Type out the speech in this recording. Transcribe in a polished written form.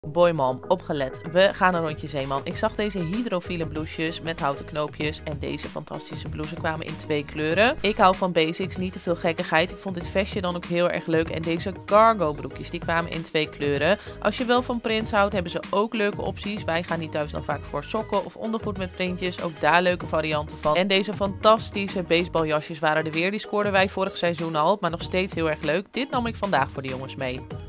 Boy mom, opgelet. We gaan een rondje Zeeman. Ik zag deze hydrofiele blouses met houten knoopjes. En deze fantastische blouses kwamen in 2 kleuren. Ik hou van basics, niet te veel gekkigheid. Ik vond dit vestje dan ook heel erg leuk. En deze cargo broekjes, die kwamen in 2 kleuren. Als je wel van prints houdt, hebben ze ook leuke opties. Wij gaan niet thuis dan vaak voor sokken of ondergoed met printjes. Ook daar leuke varianten van. En deze fantastische baseballjasjes waren er weer. Die scoorden wij vorig seizoen al, maar nog steeds heel erg leuk. Dit nam ik vandaag voor de jongens mee.